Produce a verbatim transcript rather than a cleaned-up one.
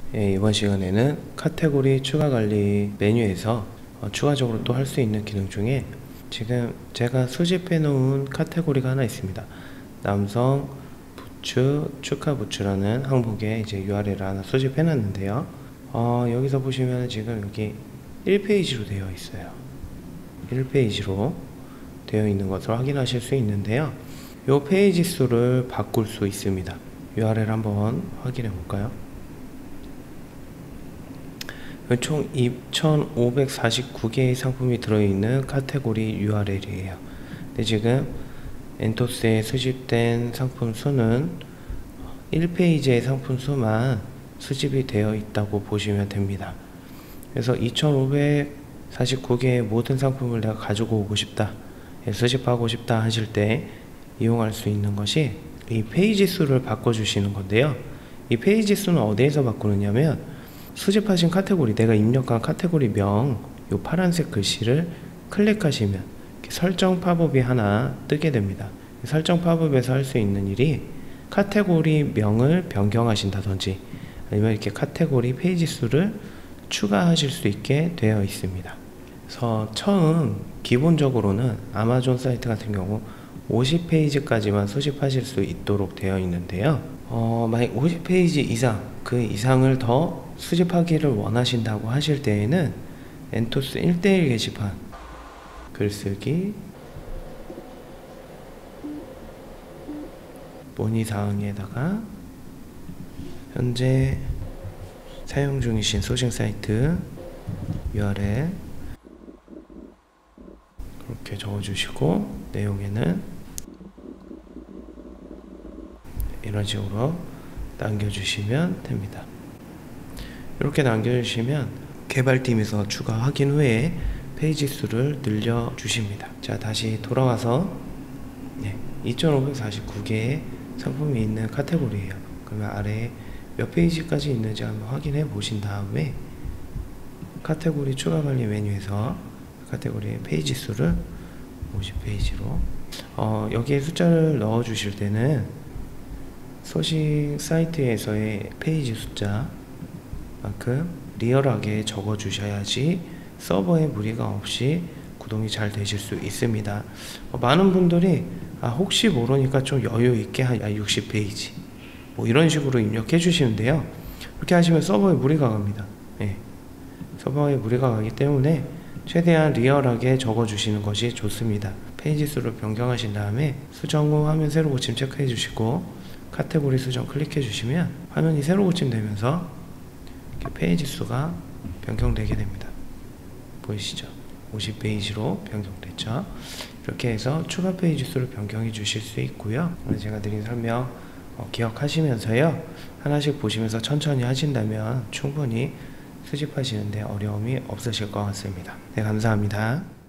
예, 이번 시간에는 카테고리 추가 관리 메뉴에서 어, 추가적으로 또 할 수 있는 기능 중에 지금 제가 수집해 놓은 카테고리가 하나 있습니다. 남성 부츠 축하 부츠라는 항목에 이제 유알엘을 하나 수집해 놨는데요. 어, 여기서 보시면 지금 여기 일 페이지로 되어 있어요. 일 페이지로 되어 있는 것을 확인하실 수 있는데요. 이 페이지 수를 바꿀 수 있습니다. 유알엘 한번 확인해 볼까요? 총 이천오백사십구 개의 상품이 들어있는 카테고리 유알엘이에요. 근데 지금 엔토스에 수집된 상품 수는 일 페이지의 상품 수만 수집이 되어 있다고 보시면 됩니다. 그래서 이천오백사십구 개의 모든 상품을 내가 가지고 오고 싶다, 수집하고 싶다 하실 때 이용할 수 있는 것이 이 페이지 수를 바꿔주시는 건데요. 이 페이지 수는 어디에서 바꾸느냐면 수집하신 카테고리, 내가 입력한 카테고리 명, 이 파란색 글씨를 클릭하시면 설정 팝업이 하나 뜨게 됩니다. 설정 팝업에서 할 수 있는 일이 카테고리 명을 변경하신다든지 아니면 이렇게 카테고리 페이지 수를 추가하실 수 있게 되어 있습니다. 그래서 처음 기본적으로는 아마존 사이트 같은 경우 오십 페이지까지만 수집하실 수 있도록 되어 있는데요. 어, 만약 오십 페이지 이상, 그 이상을 더 수집하기를 원하신다고 하실 때에는 엔토스 일 대일 게시판, 글쓰기, 문의사항에다가 현재 사용 중이신 소싱 사이트 유알엘 그렇게 적어주시고, 내용에는 이런 식으로 남겨주시면 됩니다. 이렇게 남겨주시면 개발팀에서 추가 확인 후에 페이지 수를 늘려주십니다. 자, 다시 돌아와서 네, 이천오백사십구 개의 상품이 있는 카테고리예요. 그러면 아래에 몇 페이지까지 있는지 한번 확인해 보신 다음에 카테고리 추가 관리 메뉴에서 카테고리의 페이지 수를 오십 페이지로 어, 여기에 숫자를 넣어 주실 때는 소싱 사이트에서의 페이지 숫자 만큼 리얼하게 적어 주셔야지 서버에 무리가 없이 구동이 잘 되실 수 있습니다. 어, 많은 분들이 아, 혹시 모르니까 좀 여유 있게 한 육십 페이지 뭐 이런 식으로 입력해 주시는데요. 그렇게 하시면 서버에 무리가 갑니다. 네. 서버에 무리가 가기 때문에 최대한 리얼하게 적어 주시는 것이 좋습니다. 페이지 수를 변경하신 다음에 수정 후 화면 새로 고침 체크해 주시고 카테고리 수정 클릭해 주시면 화면이 새로 고침되면서 페이지 수가 변경되게 됩니다. 보이시죠? 오십 페이지로 변경됐죠? 이렇게 해서 추가 페이지 수를 변경해 주실 수 있고요. 오늘 제가 드린 설명 어, 기억하시면서요, 하나씩 보시면서 천천히 하신다면 충분히 수집하시는데 어려움이 없으실 것 같습니다. 네, 감사합니다.